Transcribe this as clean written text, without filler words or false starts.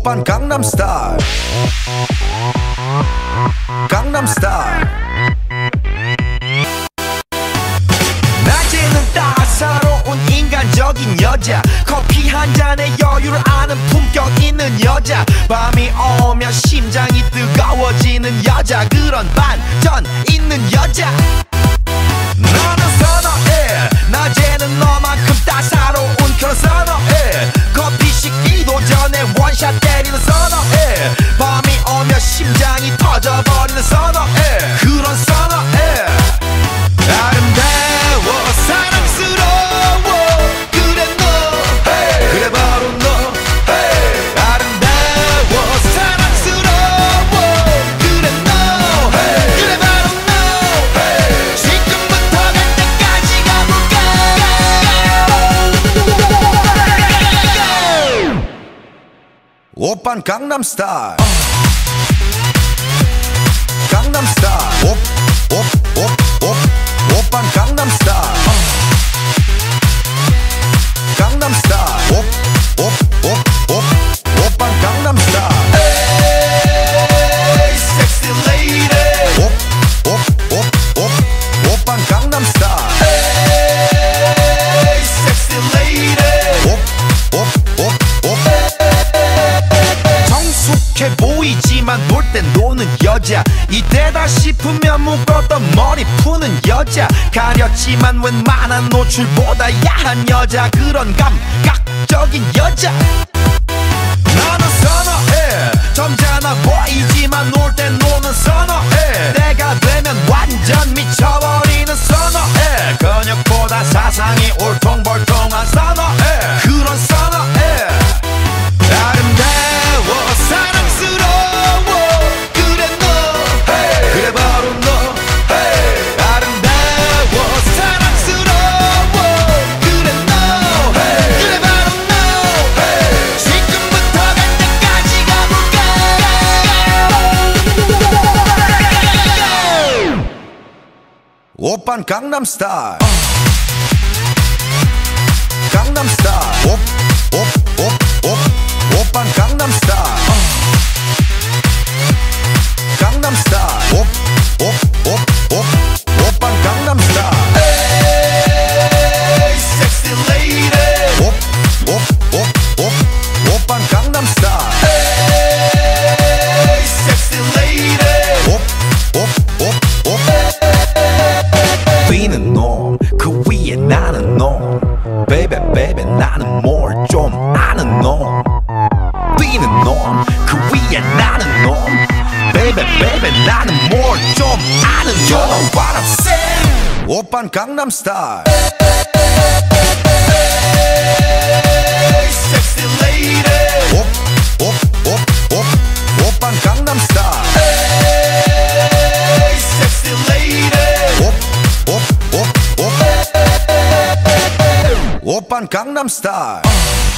오빤 강남스타일 강남스타일 낮에는 따사로운 인간적인 여자 커피 한 잔에 여유를 아는 품격 있는 여자 밤이 오면 심장이 뜨거워지는 여자 그런 반전 있는 여자 너는 선호해 낮에는 너만큼 따사로운 그런 선호해 커피 식기도 전에 원샷 때리는 선호해 밤이 오면 심장이 터져버리는 선호해 그런 선호해 아름다워 사랑스러워 그래 너 hey. 그래 바로 너 hey. 아름다워 사랑스러워 그래 너 hey. 그래 바로 너 hey. 지금부터 갈 때까지 가볼까 오빤 강남스타일 강남스타일 오빤 강남스타일 강남스타일 오빤 강남스타일 Hey sexy lady 오빤 강남스타일 Hey sexy lady 성숙해 보이지만 놀 땐 노는 여자 이때다 싶으면 묶었던 머리 푸는 여자 가렸지만 웬만한 노출보다 야한 여자 그런 감각적인 여자 나는 선호해 점잖아 보이지만 놀 땐 노는 선호해 때가 되면 완전 미쳐버리는 선호해 근육보다 사상이 울퉁불퉁한 선호해 그런 선호해 아름다워 사랑스러워 그래 너 hey. 그래 바로 너 hey. 아름다워 사랑스러워 그래 너 hey. 그래 바로 너 hey. 지금부터 갈 때까지 가볼까 오빤 강남스타일 강남스타일 오빤 강남스타일 강남스타일 오빤 강남스타일 Hey sexy lady 오빤 강남스타일 Hey sexy lady 뛰는 놈 그 위에 나는 놈 Baby baby 나는 뭘 좀 아는 놈 뛰는 놈 그 위에 나는 놈 Baby baby 나는 뭘 좀 아는 놈 You know what I'm saying 오빤 강남스타일 Hey sexy lady 오빤 강남스타일 Hey sexy lady 오빤 강남스타일